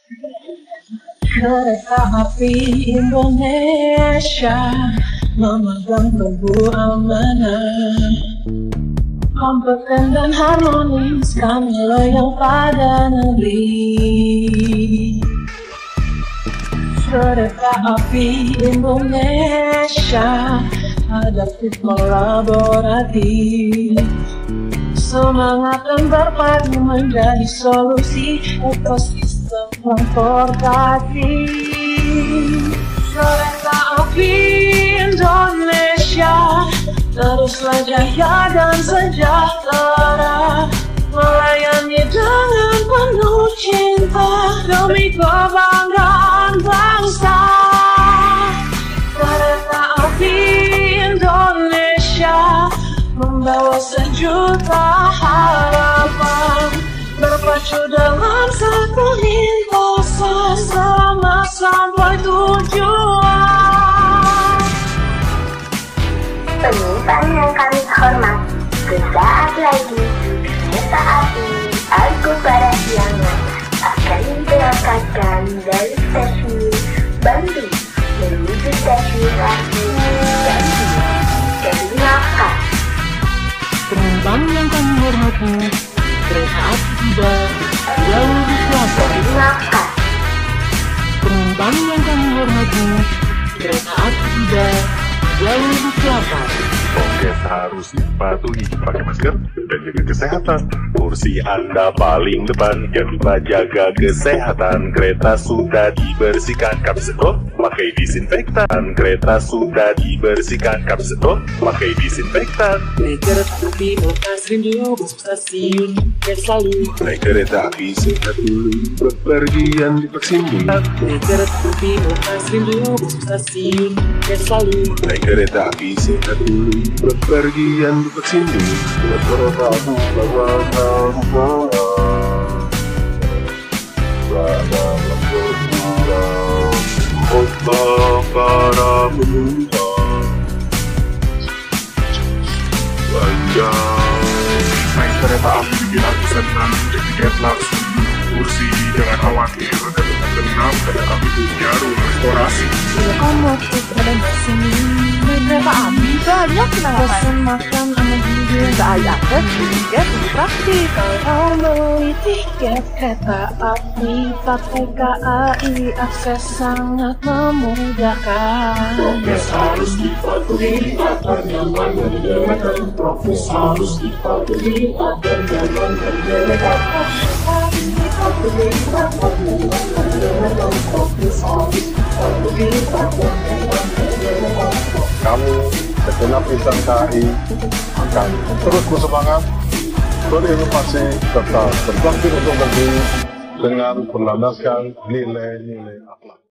Kereta api Indonesia memegang teguh amanah, kompeten dan harmonis, kami loyal pada negeri. Kereta api Indonesia adaptif kolaboratif, semangat dan berpadu menjadi solusi ekosistem transportasi. Kereta api Indonesia teruslah jaya dan sejahtera, melayani dengan penuh cinta demi kebanggaan bangsa. Kereta api Indonesia membawa sejuta harapan, berpacu dalam satu lintasan selamat sampai tujuan. Penumpang yang kami hormati, sesaat lagi kereta api Argo Parahyangan akan diberangkatkan dari stasiun Bandung menuju stasiun Argo Bandung. Terima kasih. Penumpang yang kami hormati, kereta api tiba jauh di selatan. Terima kasih. Penumpang yang kami hormati, kereta api tiba jauh di selatan. Prokes harus dipatuhi, pakai masker dan jaga kesehatan. Kursi Anda paling depan, jangan lupa jaga kesehatan. Kereta sudah dibersihkan, kami setor, pakai disinfektan. Kereta sudah dibersihkan, kami setor, pakai disinfektan. Naik kereta api lepas rindu, masuk stasiun biar selalu. Naik kereta api sehat dulu, bepergian divaksin dulu. Naik kereta api lepas rindu, masuk stasiun biar selalu. Naik kereta api sehat dulu, bepergian divaksin dulu. Kereta api untuk para penumpang naik kereta api bikin aku senang, tiket langsung kursi, jangan khawatir, dengan genap kereta api punya ruang restorasi. Lokomotif ada di sini. Naik kereta api banyak kenangan. Pesan makan sama hidup, saya akses tiket lebih praktis. Kalau beli tiket kereta api pakai KAI, akses sangat memudahkan. Prokes harus dipatuhi agar nyaman dan menyenangkan. Prokes harus dipatuhi agar nyaman dan menyenangkan. Kami segenap insan KAI akan terus bersemangat, berinovasi, serta berbakti untuk negeri dengan berlandaskan nilai-nilai akhlak.